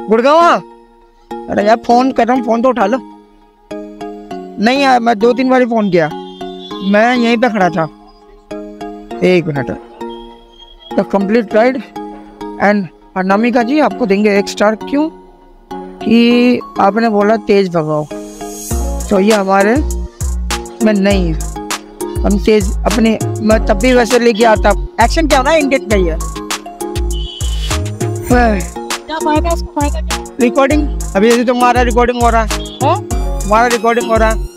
गुड़गांव। अरे यार फोन कर रहा हूँ, फोन तो उठा लो। नहीं यार, मैं 2-3 बार फोन किया, मैं यहीं पे खड़ा था। एक minute. The complete ride end Anamika ji आपको देंगे 1 स्टार। क्यों? कि आपने बोला तेज भगाओ, तो ये हमारे में नहीं है। हम तेज अपने, मैं तब भी वैसे लेके आता। एक्शन क्या होना है, इंडियन का ही है। क्या फायदा इसका, फायदा क्या? रिकॉर्डिंग अभी यदि तुम्हारा रिकॉर्डिंग हो रहा है, तुम्हारा रिकॉर्डिंग हो रहा है,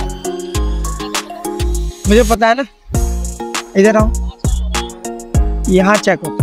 मुझे पता है ना। इधर आओ, यहाँ चेक हो।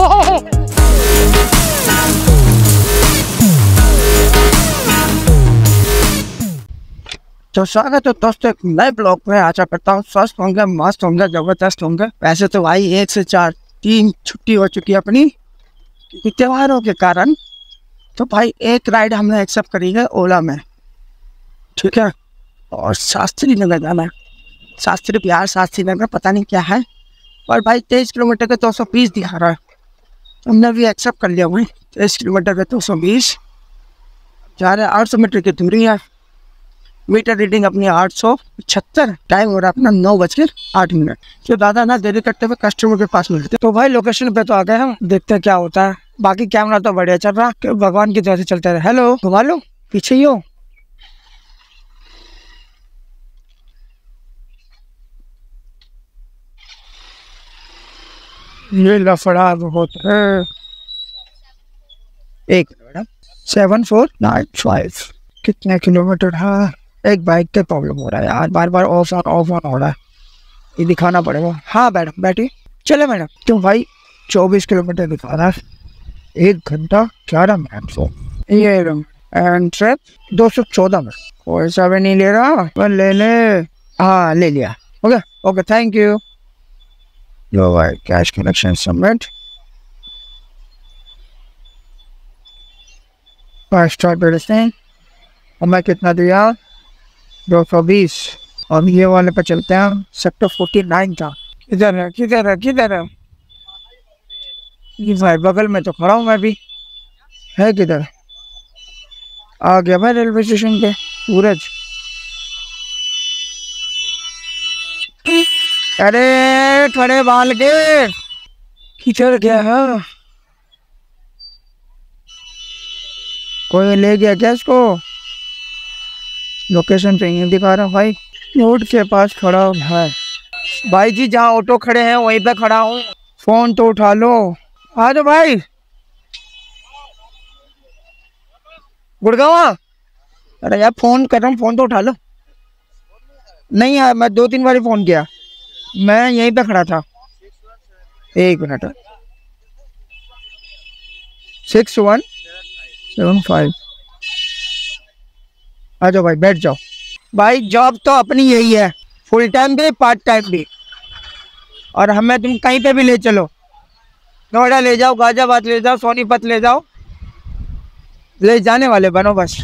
तो स्वागत है दोस्तों एक नए ब्लॉग में। आशा करता हूँ स्वस्थ होंगे, मस्त होंगे, जबरदस्त होंगे। वैसे तो भाई 1 से 4 3 छुट्टी हो चुकी है अपनी त्योहारों के कारण। तो भाई एक राइड हमने एक्सेप्ट करी है ओला में, ठीक है। और शास्त्री नगर जाना है। शास्त्री बिहार, शास्त्री नगर पता नहीं क्या है, पर भाई 23 किलोमीटर के 220 दिखा रहा है। हमने भी एक्सेप्ट कर लिया भाई। 23 किलोमीटर के 220 जा रहे हैं। 800 मीटर की दूरी है। मीटर रीडिंग अपनी 876। टाइम हो रहा है अपना 9:08। तो दादा ना देरी करते हुए कस्टमर के पास मिलते। तो भाई लोकेशन पे तो आ गए हम, देखते हैं क्या होता है। बाकी कैमरा तो बढ़िया चल रहा है, भगवान की तरह से चलते रहे। हेलो, घुमा लो, पीछे ही हो। ये लफड़ा बहुत है। एक मिनट, 7495 कितने किलोमीटर है? एक बाइक का प्रॉब्लम हो रहा है यार, बार बार ऑफ ऑन हो रहा है। ये दिखाना पड़ेगा। हाँ मैडम बैठी, चले मैडम। क्यों भाई 24 किलोमीटर दिखा रहा है, 1 घंटा 11 मिनट। सो ये एंड ट्रिप 214 में कोई सा भी नहीं ले रहा, पर ले ले। हाँ ले लिया। Okay okay, thank you. लो भाई, cash collection submit. 5 star medicine. और मैं कितना दिया? 220। और ये वाले पे चलते हैं, सेक्टर 49 था। किधर है किधर है किधर है? ये भाई बगल में तो खड़ा हूँ मैं भी। है किधर? आ गया भाई रेलवे स्टेशन पे। सूरज, अरे खड़े बाल के किधर गया है? कोई ले गया क्या इसको? लोकेशन पे नहीं दिखा रहा भाई। रोड के पास खड़ा है भाई जी, जहाँ ऑटो खड़े हैं वहीं पे खड़ा हूँ। फोन तो उठा लो। आ जाओ भाई। गुड़गांव। अरे यार फोन कर रहा हूँ, फोन तो उठा लो। नहीं यार, मैं 2-3 बार फोन किया, मैं यहीं पे खड़ा था। एक मिनट। 6175। आ जाओ भाई, बैठ जाओ। भाई जॉब तो अपनी यही है, फुल टाइम भी पार्ट टाइम भी। और हमें तुम कहीं पे भी ले चलो, नोएडा ले जाओ, गाजियाबाद ले जाओ, सोनीपत ले जाओ, ले जाने वाले बनो बस।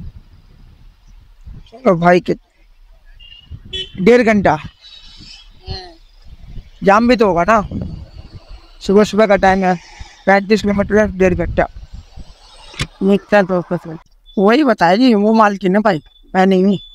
चलो भाई के 1.5 घंटा जाम भी तो होगा ना। सुबह सुबह का टाइम है, 35 किलोमीटर है, 1.5 घंटा। वही बताएगी वो मालकिन है भाई, मैं नहीं हूँ,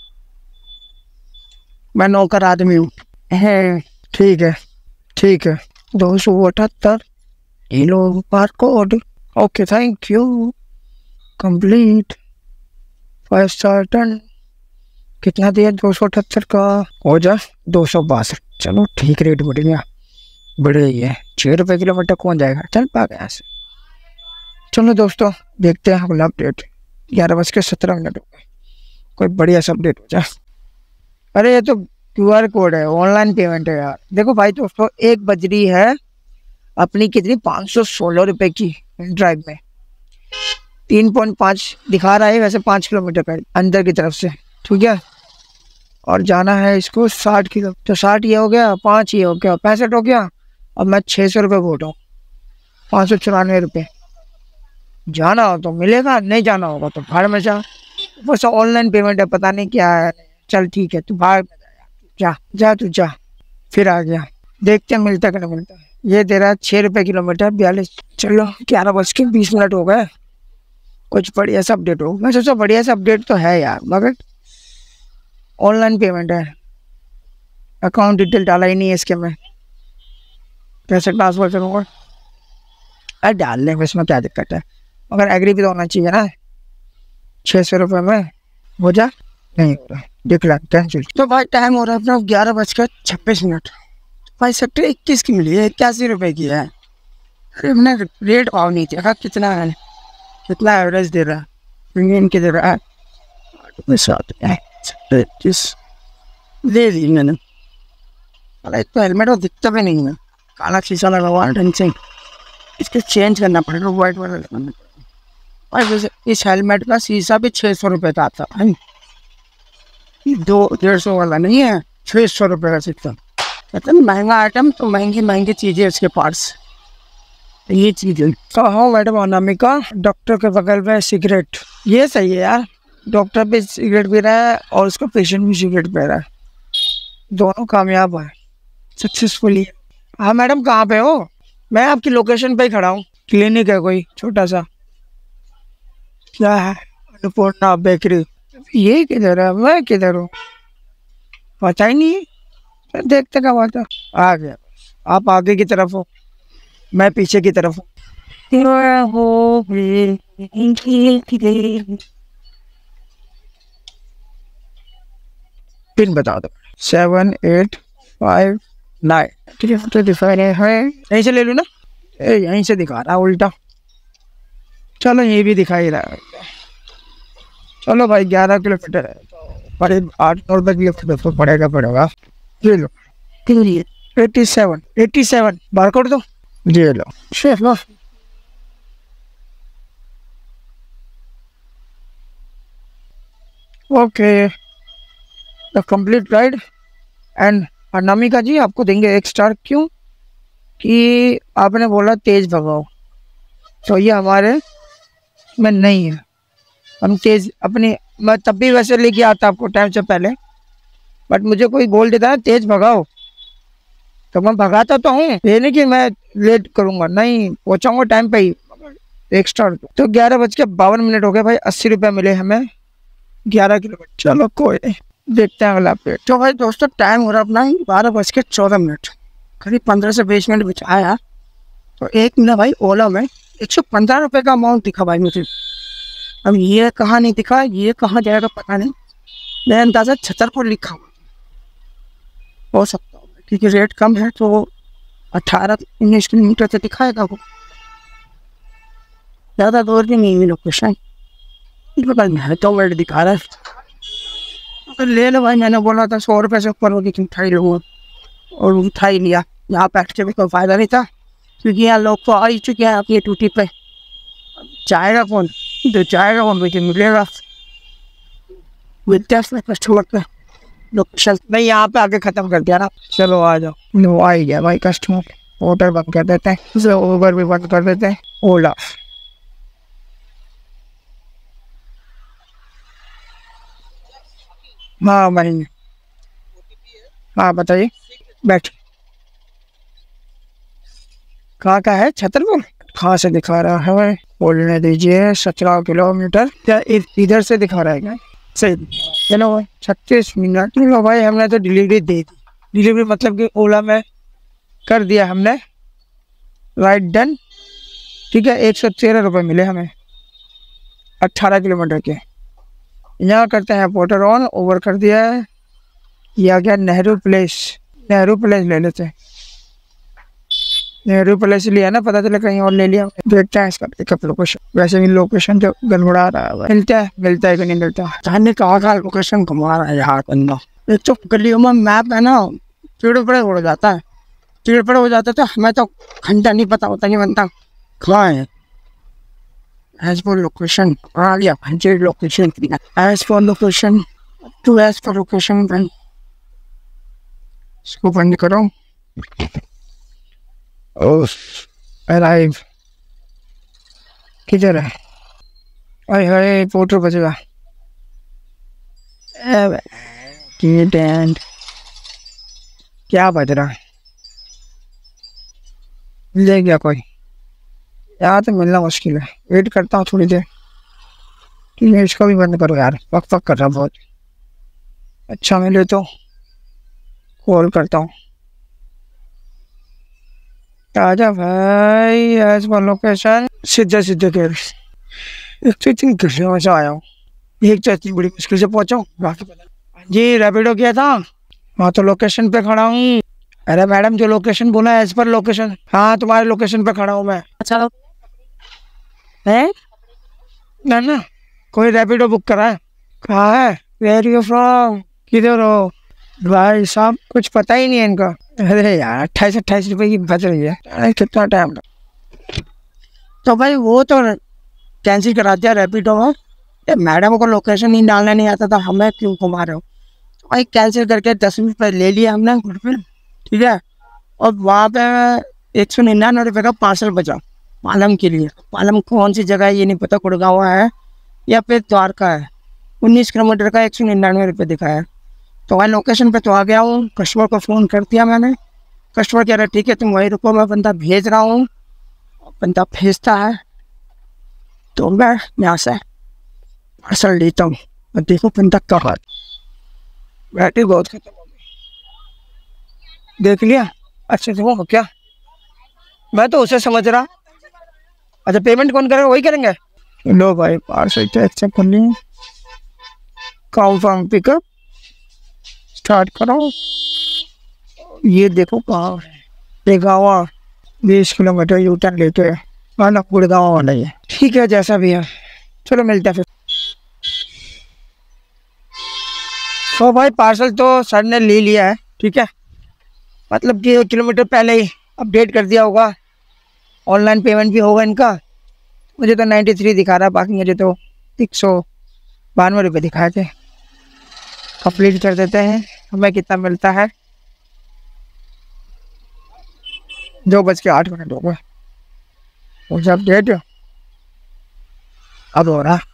मैं नौकर आदमी हूँ। ठीक है ठीक है। 278 kilo bar code. Okay thank you, complete 5 star टन। कितना दिया? 278 का हो जा 262। चलो ठीक, रेट बढ़ गया, बढ़ रही है। 6 रुपये किलोमीटर कौन जाएगा, चल पा गया यहाँ से। चलो दोस्तों देखते हैं अगला अपडेट। 11:17 हो गए, कोई बढ़िया सा अपडेट हो जाए। अरे ये तो QR कोड है, ऑनलाइन पेमेंट है यार। देखो भाई दोस्तों, एक बज रही है अपनी कितनी 516 रुपये की ड्राइव में। 3.5 दिखा रहा है वैसे, 5 किलोमीटर का अंदर की तरफ से, ठीक है। और जाना है इसको 60 किलो। तो 60 ये हो गया, 5 ये हो गया, 65 हो गया। अब मैं 600 रुपये वोट हूँ, 594 रुपये। जाना हो तो मिलेगा, नहीं जाना होगा तो भाड़ में जा। बस ऑनलाइन पेमेंट है, पता नहीं क्या है। चल ठीक है, तू भाड़ में जा, जा तू जा। फिर आ गया, देखते हैं मिलता कि नहीं मिलता। ये तेरा 6 रुपये किलोमीटर 42। चलो 11:20 हो गए। कुछ बढ़िया सा अपडेट हो। मैं सोचा बढ़िया सा अपडेट तो है यार, मगर ऑनलाइन पेमेंट है, अकाउंट डिटेल डाला ही नहीं है इसके में, कैसे ट्रांसफर करूँगा? अरे डाल लेंगे, इसमें क्या दिक्कत है, मगर एग्री भी तो होना चाहिए ना। 600 रुपये में हो जा, नहीं हो रहा, देख ला कैंसिल। तो भाई टाइम हो रहा है अपना 11:26। भाई सेक्टर 21 की मिली है, 81 रुपये की है। अरे मैंने रेट भाव नहीं देखा कितना है, कितना एवरेज दे रहा है, इंडियन के दे रहा है 21 ले ली मैंने। अरे तो हेलमेट वो दिखता भी नहीं है, काला शीशा लगा हुआ ढंग से, इसको चेंज करना पड़ेगा, वाइट वाला लगाना पड़ेगा। और वैसे इस हेलमेट का शीशा भी 600 रुपये का आता है, 200-150 वाला नहीं है, 600 रुपये का शीशा। कहते हैं महंगा आइटम तो महंगी महंगी चीज़ें उसके पार्ट्स, ये चीज़ें। हाँ मैडम अनामिका, डॉक्टर के बगल में सिगरेट, ये सही है यार, डॉक्टर भी सिगरेट पी रहा है और उसका पेशेंट भी सिगरेट पी रहा है, दोनों कामयाब है सक्सेसफुली। हाँ मैडम कहाँ पे हो? मैं आपकी लोकेशन पे ही खड़ा हूँ, क्लिनिक है कोई छोटा सा। क्या है? अन्नपूर्णा बेकरी। ये किधर है, मैं किधर हूँ पता ही नहीं है, देखते कब आता। आ गया, आप आगे की तरफ हो, मैं पीछे की तरफ हूँ। पिन बता दो, 7859। यहीं से ले लूँ ना? यहीं से दिखा रहा उल्टा, चलो ये भी दिखा ही रहा है। चलो भाई 11 किलोमीटर है, पर 800 रुपये किलोमीटर पड़ेगा। ये लो 87 बार कर दो, ये लो शेफ लो। Okay the complete guide end Anamika ji आपको देंगे 1 स्टार, क्यों कि आपने बोला तेज भगाओ, तो ये हमारे में नहीं है, हम तेज अपनी, मैं तब भी वैसे लेके आता आपको टाइम से पहले, बट मुझे कोई बोल देता है तेज भगाओ तो मैं भगाता तो हूँ, ये नहीं कि मैं लेट करूँगा, नहीं पहुँचाऊँगा टाइम पे ही। 1 स्टार तो 11:52 हो गए भाई, 80 रुपये मिले हमें 11 किलोमीटर। चलो कोई नहीं, देखते हैं अगला अपडेट। तो भाई दोस्तों टाइम हो रहा अपना 12:14, करीब 15 से 20 मिनट बचाया। तो एक मिला भाई ओला में 115 रुपये का अमाउंट दिखा भाई मुझे। अब ये कहाँ नहीं दिखा, ये कहाँ जाएगा पता नहीं, मैं अंदाजा छतरपुर लिखा हो सकता है, क्योंकि रेट कम है तो 18-19 किलोमीटर से दिखाएगा वो, ज़्यादा दूर भी नहीं है लोकेशन। मैं तो वेट दिखा रहा है, तो ले लो भाई, मैंने बोला था 100 रुपये से ऊपर होगी कि उठा ही लूँगा, और उठा ही लिया। यहाँ पे एक्चुअली कोई फ़ायदा नहीं था, क्योंकि यहाँ लोग तो आ ही चुके हैं अपनी ड्यूटी पे, जाएगा कौन, जो जाएगा वो मुझे मिलेगा, मिलते हैं कस्टमर पे लोकेशन। नहीं यहाँ पे आके ख़त्म कर दिया ना, चलो आ जाओ। नो आ ही गया भाई कस्टमर, होटल बंद कर देते हैं, ऊबर भी बंद कर देते हैं, ओला। हाँ भाई, हाँ बताइए, बैठ। कहाँ का है? छतरपुर कहाँ से दिखा रहा है, बोलने दीजिए। 17 किलोमीटर, क्या इधर से दिखा रहा है क्या? सही, चलो भाई 36 मिनट। लो भाई हमने तो डिलीवरी दे दी, डिलीवरी मतलब कि ओला में कर दिया हमने, राइट डन, ठीक है। 113 रुपये मिले हमें 18 किलोमीटर के। यहाँ करते हैं पोर्टर ऑन, ओवर कर दिया है, ये आ गया नेहरू प्लेस, नेहरू प्लेस ले लेते हैं, नेहरू प्लेस लिया ना, पता चला कहीं और ले लिया। देखते हैं इसका पिकअप लोकेशन, वैसे भी लोकेशन जो गड़बड़ा रहा है, मिलता है कि नहीं मिलता, जाने कहाँ लोकेशन घुमा रहा है यार बंदा। एक तो गलियों में मैप है ना, चिड़पड़े हो जाता है, चिड़पड़े हो जाता है, तो हमें तो घंटा नहीं पता होता कि बंदा कहाँ है। As for location, yeah, 100 location. As for location, to as for location, then इसको बंद करो। अराइव किधर है? अरे अरे पोर्टर बचेगा, क्या बज रहा है? ले गया कोई, यहाँ तो मिलना मुश्किल है, वेट करता हूँ थोड़ी देर। ठीक है, इसको भी बंद करो यार, पक पक कर रहा बहुत। अच्छा मिले तो कॉल करता हूँ। आजा भाई, एज पर लोकेशन, सीधे सीधे कह एक तो इतनी घुसने से आया हूँ, एक तो इतनी बड़ी मुश्किल से पहुंचा हूँ, बाकी पता। जी रैपिडो किया था, हाँ तो लोकेशन पे खड़ा हूँ। अरे मैडम जो लोकेशन बोला है एज पर लोकेशन, हाँ तुम्हारे लोकेशन पे खड़ा हूँ मैं। अच्छा है ना ना, कोई रैपिडो बुक करा है? कहाँ है? वेयर यू फ्रॉम, किधर हो? भाई साहब कुछ पता ही नहीं है इनका। अरे यार 28-28 रुपए की बच रही है, अरे कितना टाइम लगा। तो भाई वो तो कैंसिल करा दिया रैपिडो में। मैडम को लोकेशन नहीं डालना नहीं आता था, हमें क्यों घुमा रहे हो? तो भाई कैंसिल करके 10 रुपये ले लिया हमने घर पे, ठीक है। और वहाँ पे 199 रुपये का पार्सल बचा पालम के लिए। पालम कौन सी जगह है ये नहीं पता, गुड़गांव है या फिर द्वारका है। 19 किलोमीटर का 199 रुपये दिखाया है। तो वहाँ लोकेशन पे तो आ गया हूँ, कस्टमर को फ़ोन कर दिया मैंने। कस्टमर कह रहा है ठीक है तुम वहीं रुको, मैं बंदा भेज रहा हूँ। बंदा भेजता है तो मैं यहाँ से पार्सल लेता हूँ और देखो बंदा कहाँ है। बैटरी बहुत खत्म हो गई, देख लिया अच्छे से वो क्या, मैं तो उसे समझ रहा। अच्छा पेमेंट कौन करेगा, वही करेंगे। लो भाई पार्सल तो एक्सेप्ट कर लिए, कंफर्म पिकअप स्टार्ट करो। ये देखो कहाँ है, गुड़गांव, 20 किलोमीटर यू टर्न लेके आना, गुड़गांव वाला ही है। ठीक है जैसा भी है, चलो मिलते हैं फिर। तो भाई पार्सल तो सर ने ले लिया है, ठीक है। मतलब कि 1 किलोमीटर पहले ही अपडेट कर दिया होगा, ऑनलाइन पेमेंट भी होगा इनका। मुझे तो 93 दिखा रहा है, बाकी मुझे तो 192 रुपये दिखाए थे। कंप्लीट कर देते हैं, हमें कितना मिलता है। 2:08 हो गए, मुझे अपडेट अब हो रहा।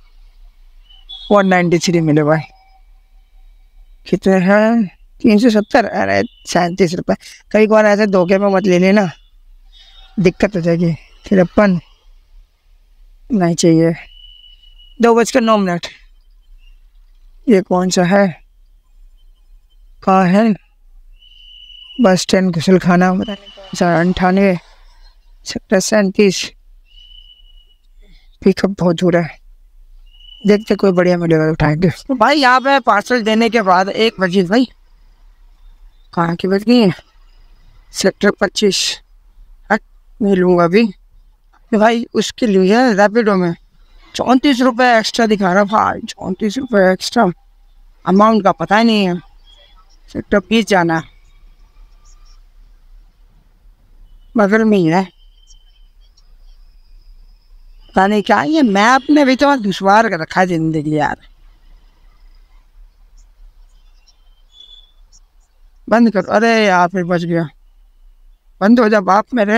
193 मिले भाई, कितने हैं? 370, अरे 37 रुपये। कई बार ऐसे धोखे में मत ले लेना, दिक्कत हो जाएगी। 53 नहीं चाहिए। 2:09। ये कौन सा है, कहाँ है? बस स्टैंड घुसल खाना, 98 सेक्टर 37। पिकअप बहुत दूर है, देखते कोई बढ़िया मिलेगा तो उठाएंगे। तो भाई यहाँ पे पार्सल देने के बाद 1 बजे, भाई कहाँ की बज गई है? सेक्टर 25। मैं लूँगा अभी। तो भाई उसके लिए रैपिडो में 34 रुपये एक्स्ट्रा दिखा रहा भाई, 34 रुपये एक्स्ट्रा। अमाउंट का पता ही नहीं है। सेक्टर 20 जाना है, बगल में ही है। पता नहीं क्या ये मैप ने भी तो दुश्वार कर रखा है जिंदगी यार। बंद करो, अरे यार फिर बच गया। बंद हो जा बाप मेरे,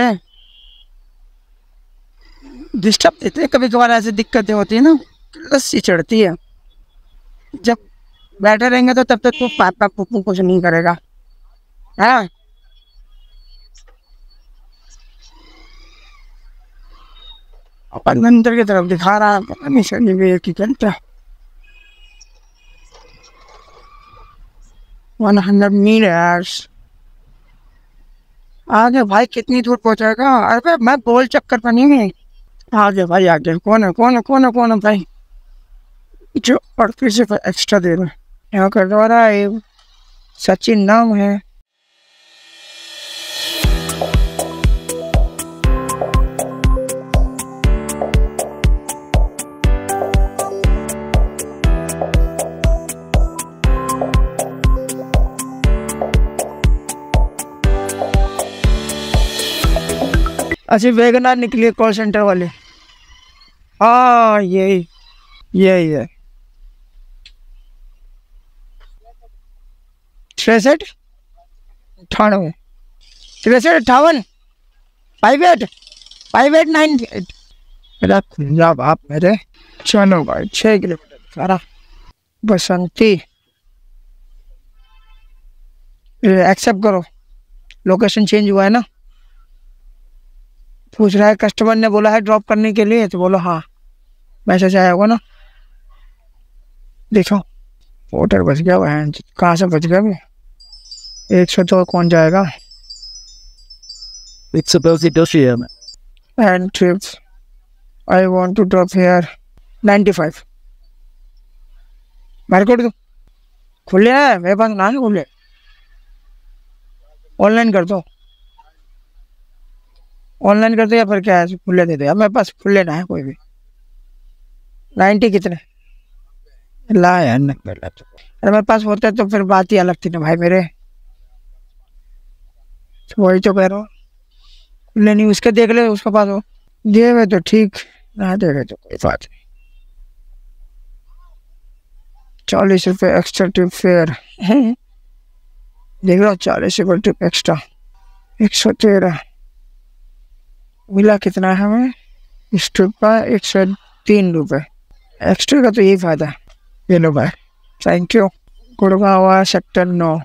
डिस्टर्ब देते हैं कभी कभार, ऐसी दिक्कतें होती है ना, लस्सी चढ़ती है। जब बैठे रहेंगे तो तब तक तो पापा पुप्पू कुछ नहीं करेगा, है। अपन अंदर की तरफ दिखा रहा है, पता नहीं शनि भी की घंटा। 100 मीटर्स आगे भाई, कितनी दूर पहुंचाएगा? अरे मैं गोल चक्कर पर नहीं है। आगे भाई आगे, कौन है कौन है कौन है कौन है भाई जो 38 एक्स्ट्रा दे रहा है? यहाँ कर रहा है, सचिन नाम है। अच्छा वैगनार निकली कॉल सेंटर वाले, हाँ यही यही है। 63 98 63 58 58 58 98। मेरा खुला बाप मेरे। चलो भाई 6 किलोमीटर सारा। बसंती एक्सेप्ट करो, लोकेशन चेंज हुआ है ना। पूछ रहा है, कस्टमर ने बोला है ड्रॉप करने के लिए, तो बोलो हाँ, मैसेज आया होगा ना। देखो पोर्टर बच गया, वह कहाँ से बच गया भी। 102 कौन जाएगा। It's supposed to do here. End trips I want to drop here 95। मेरे को तो खुले है, मेरे पास ना खुले, ऑनलाइन कर दो, ऑनलाइन कर दो या फिर क्या है खुले दे दो यार, मेरे पास खुले ना है कोई भी। 90 कितने ला यार, अरे मेरे पास होता है तो फिर बात ही अलग थी ना भाई मेरे। वही तो कह रहा हूँ, खुले नहीं, उसके देख ले, उसके पास हो, दे हुए तो ठीक, ना दे तो कोई बात नहीं। 40 रुपये एक्स्ट्रा ट्रिप फेयर देख रहा हूँ, 40 रुपये ट्रिप एक्स्ट्रा, 113 मिला। कितना है हमें इस ट्रिप का, 103 रुपये एक्स्ट्रा का, तो यही फायदा है। ये लो भाई, थैंक यू। गुड़गांव सेक्टर 9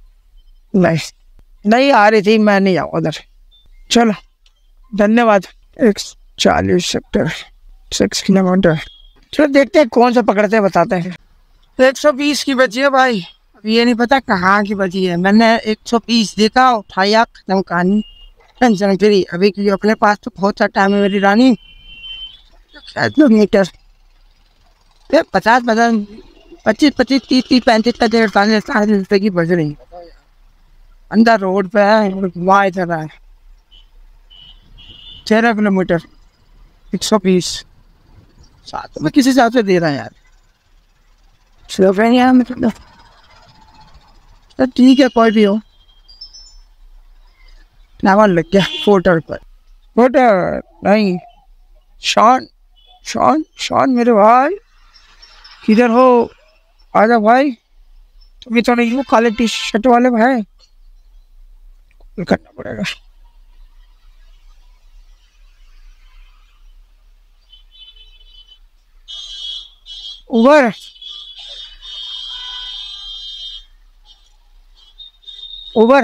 नहीं आ रही थी, मैं नहीं आऊँ उधर, चलो धन्यवाद। 140 सेक्टर 6 किलोमीटर, चलो देखते हैं कौन सा पकड़ते हैं, बताते हैं। 120 की बची है भाई, अब ये नहीं पता कहाँ की बची है। मैंने 120 देखा, उठाया, खत्म कहानी, टेंशन फ्री। अभी क्योंकि अपने पास तो बहुत सा टाइम है मेरी रानी। किलोमीटर 50 25 25 30 30 35 45 रुपये की बज रही, अंदर रोड पे है, वहाँ इधर रहा है। 13 किलोमीटर 120 साथ में किस हिसाब से दे रहा है यार, सिर्फ है यार मतलब। तो ठीक है, कोई भी हो, नाम लग गया फोटर पर। फोटर नहीं, शॉन शॉन शॉन मेरे भाई, किधर हो, आजा भाई। तुम्हें तो नहीं हो काले टी शर्ट वाले भाई, करना पड़ेगा। उबर उबर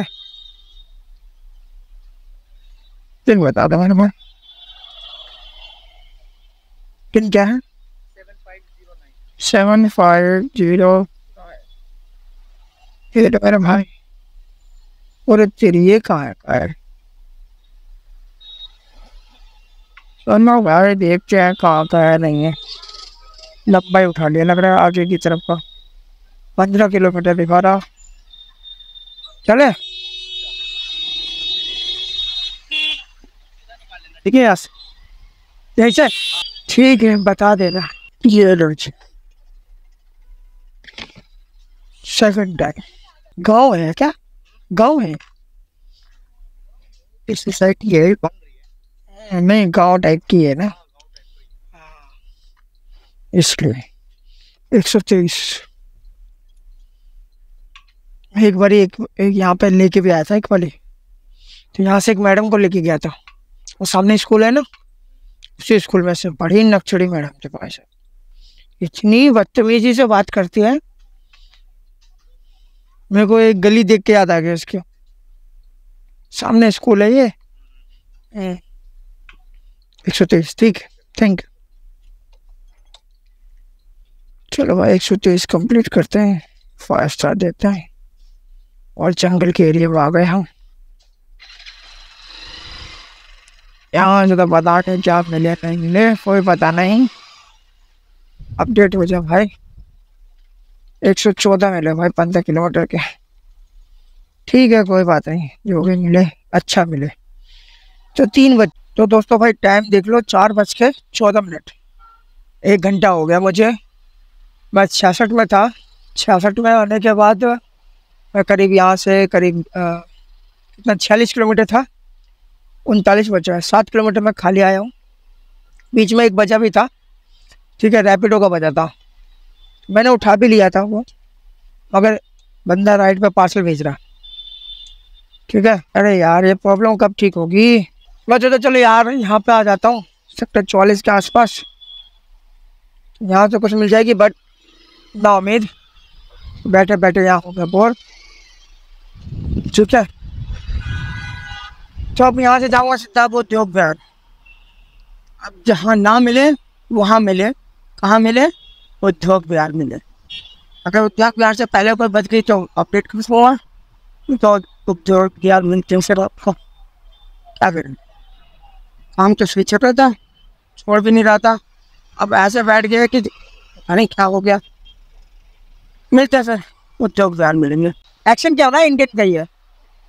पिन बता दो, मैंने पिन क्या है, 7509 ये तो मेरा भाई। और तेरी ये कहाँ है सुनो भाई, देखते हैं कहाँ का है, नहीं है लंबा ही उठा लिया लग रहा है, आगे की तरफ का 15 किलोमीटर दिखा रहा। चले ठीक है यार, जैसे ठीक है बता देना। ये लो सेकंड टाइम, गाँव है क्या, गाँव है इस सोसाइटी है, नहीं गाँव टाइप की है ना, इसलिए 123। एक बार एक यहाँ पे लेके भी आया था एक बारी, तो यहाँ से एक मैडम को लेके गया था, वो सामने स्कूल है ना, उसी स्कूल में से बड़ी नक्चड़ी मैडम के पास, इतनी बदतमीजी से बात करती है, मेरे को एक गली देख के याद आ गया, इसके सामने स्कूल है ये। 123 ठीक है, थैंक यू। चलो भाई 123 कंप्लीट करते हैं, 5 स्टार देते हैं, और जंगल के एरिया में आ गए हम। यहाँ से तो बता के क्या मिले नहीं मिले कोई पता नहीं, अपडेट हो जाए भाई। 114 मिले भाई 15 किलोमीटर के, ठीक है कोई बात नहीं, जो भी मिले अच्छा मिले। तो 3 बज, तो दोस्तों भाई टाइम देख लो, 4:14, 1 घंटा हो गया मुझे। मैं 66 में था, 66 में आने के बाद मैं करीब यहाँ से करीब कितना 46 किलोमीटर था, 39 बचा है, 7 किलोमीटर में खाली आया हूँ। बीच में एक बजा भी था, ठीक है रैपिडो का बजा था, मैंने उठा भी लिया था वो, मगर बंदा राइड पे पार्सल भेज रहा, ठीक है। अरे यार ये प्रॉब्लम कब ठीक होगी। मैं तो चलो यार यहाँ पे आ जाता हूँ, सेक्टर 44 के आसपास, यहाँ से कुछ मिल जाएगी, बट ना उम्मीद, बैठे बैठे यहाँ हो गया बोर, ठीक है। तो अब यहाँ से जाऊँगा सीधा वो उद्योग विहार, अब जहाँ ना मिले वहाँ मिले, कहाँ मिले, उद्योग विहार मिले, अगर उतना प्यार से पहले कोई बच गई तो अपडेट कर हुआ तो जो यार मिनट से आपको क्या करें। काम तो स्विच कर था, छोड़ भी नहीं रहा था, अब ऐसे बैठ गया कि अरे क्या हो गया। मिलते हैं सर, वो जॉब यार मिलेंगे। एक्शन क्या हो रहा है, इंडियन का ही है।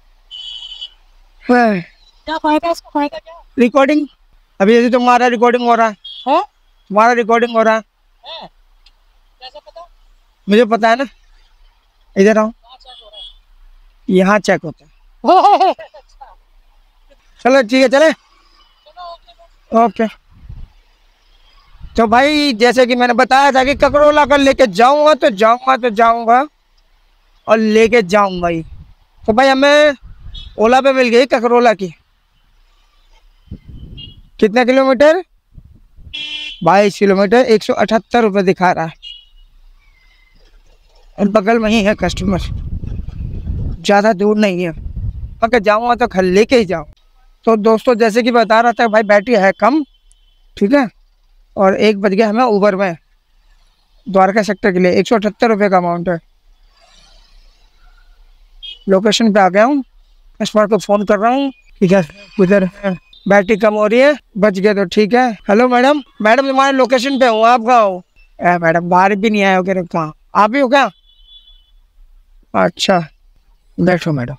क्या फायदा इसका, फायदा क्या? रिकॉर्डिंग अभी जैसे तुम्हारा रिकॉर्डिंग हो रहा है, तुम्हारा रिकॉर्डिंग हो रहा है। कैसे पता? मुझे पता है ना, इधर आओ, यहाँ चेक होता है। चलो ठीक है, चले ओके। तो भाई जैसे कि मैंने बताया था कि ककरोला का लेके जाऊंगा और लेके जाऊंगा ही। तो भाई हमें ओला पे मिल गई ककरोला की। कितना किलोमीटर? 22 किलोमीटर, 178 रुपये दिखा रहा है। और बगल में ही है कस्टमर, ज़्यादा दूर नहीं है। अगर जाऊँगा तो घर लेके ही जाऊँ। तो दोस्तों जैसे कि बता रहा था भाई, बैटरी है कम, ठीक है। और 1 बज गया हमें ऊबर में द्वारका सेक्टर के लिए। 178 रुपये का अमाउंट है। लोकेशन पे आ गया हूँ, कस्टमर को फ़ोन कर रहा हूँ, ठीक है उधर बैटरी कम हो रही है, बच गया तो ठीक है। हेलो मैडम, मैडम तुम्हारे लोकेशन पे हूँ, आप कहाँ हो? मैडम बाहर भी नहीं आए हो, कह कहाँ आप ही हो क्या? अच्छा बैठो मैडम।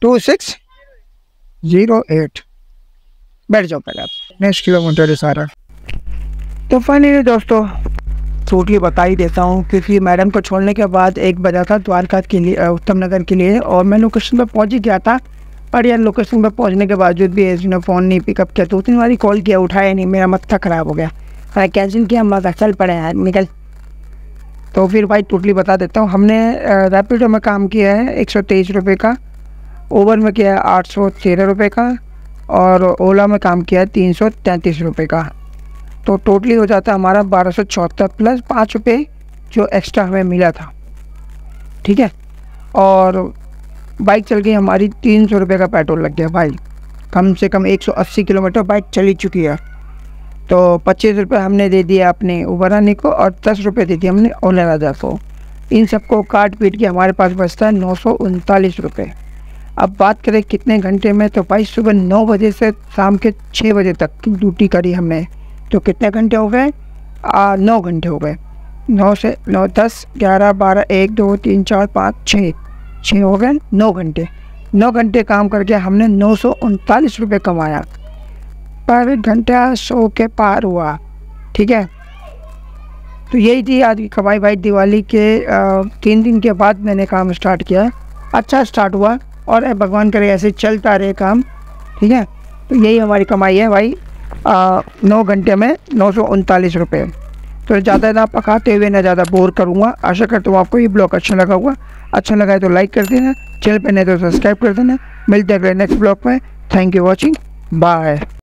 2608 बैठ जाओ पहले आप, नेक्स्ट किलोमीटर है सारा। तो फाइनली दोस्तों टोटली बता ही देता हूँ, क्योंकि मैडम को छोड़ने के बाद 1 बजा था द्वारका के लिए, उत्तम नगर के लिए, और मैं लोकेशन पर पहुँच ही गया था। पर यार लोकेशन पर पहुँचने के बावजूद भी इसने फ़ोन नहीं पिकअप किया। 2-3 बारी कॉल किया, उठाया नहीं, मेरा मत्था ख़राब हो गया। मैं कैंसिल किया, मजा चल पड़े यार निकल। तो फिर भाई टोटली बता देता हूँ। हमने रैपिडो में काम किया है 123 रुपये का, ओबर में किया है 813 रुपये का, और ओला में काम किया है 333 रुपये का। तो टोटली हो जाता है हमारा 1274 प्लस 5 रुपये जो एक्स्ट्रा हमें मिला था, ठीक है। और बाइक चल गई हमारी 300 रुपये का पेट्रोल लग गया भाई। कम से कम 180 किलोमीटर बाइक चली चुकी है। तो 25 रुपये हमने दे दिया अपने उबर आने को, और 10 रुपये दे दिए हमने ओला राजा को। इन सबको काट पीट के हमारे पास बचता है 939 रुपये। अब बात करें कितने घंटे में, तो भाई सुबह 9 बजे से शाम के 6 बजे तक की ड्यूटी करी हमने। तो कितने घंटे हो गए? 9 घंटे हो गए। 9 से 9, 10, 11, 12, 1, 2, 3, 4, 5, 6 हो गए। 9 घंटे 9 घंटे काम करके हमने 939 रुपये कमाया। पर घंटा 100 के पार हुआ, ठीक है। तो यही थी आज की कमाई भाई। दिवाली के 3 दिन के बाद मैंने काम स्टार्ट किया, अच्छा स्टार्ट हुआ, और भगवान करे ऐसे चलता रहे काम, ठीक है। तो यही हमारी कमाई है भाई, 9 घंटे में 939 रुपये। तो ज़्यादा ना पकाते हुए ना ज़्यादा बोर करूँगा। आशा करता हूँ आपको ये ब्लॉग अच्छा लगा होगा। अच्छा लगा है तो लाइक कर देना, चैनल पर नहीं तो सब्सक्राइब कर देना। मिलते हैं अगले नेक्स्ट ब्लॉग में। Thank you watching, bye.